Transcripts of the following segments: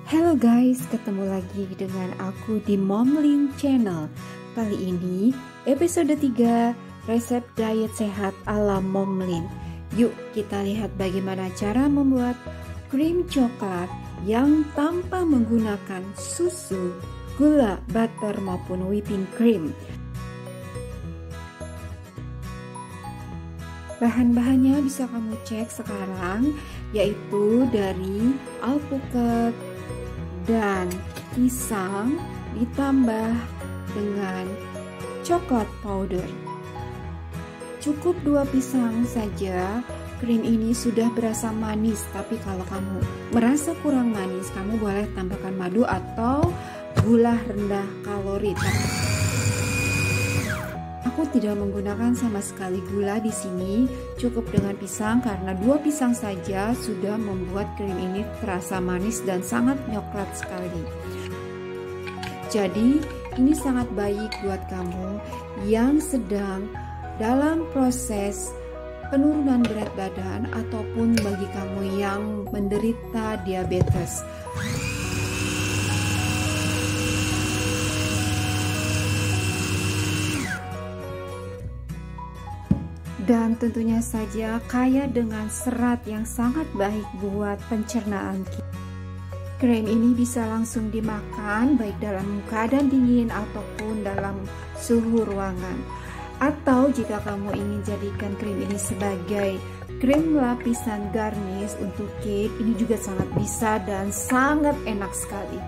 Halo guys, ketemu lagi dengan aku di Momlin Channel. Kali ini episode 3 resep diet sehat ala Momlin. Yuk kita lihat bagaimana cara membuat krim coklat yang tanpa menggunakan susu, gula, butter maupun whipping cream. Bahan-bahannya bisa kamu cek sekarang, yaitu dari alpukat dan pisang ditambah dengan coklat powder. Cukup 2 pisang saja. Krim ini sudah berasa manis, tapi kalau kamu merasa kurang manis, kamu boleh tambahkan madu atau gula rendah kalori. Aku tidak menggunakan sama sekali gula di sini, cukup dengan pisang karena 2 pisang saja sudah membuat krim ini terasa manis dan sangat coklat sekali. Jadi ini sangat baik buat kamu yang sedang dalam proses penurunan berat badan ataupun bagi kamu yang menderita diabetes. Dan tentunya saja kaya dengan serat yang sangat baik buat pencernaan kita. Krim ini bisa langsung dimakan baik dalam keadaan dingin ataupun dalam suhu ruangan. Atau jika kamu ingin jadikan krim ini sebagai krim lapisan garnish untuk cake, ini juga sangat bisa dan sangat enak sekali.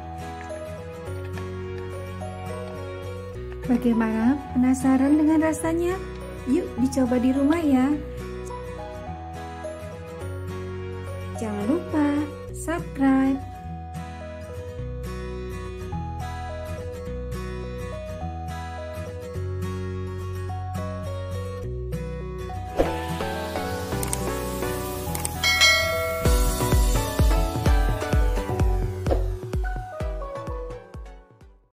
Bagaimana? Penasaran dengan rasanya? Yuk dicoba di rumah ya.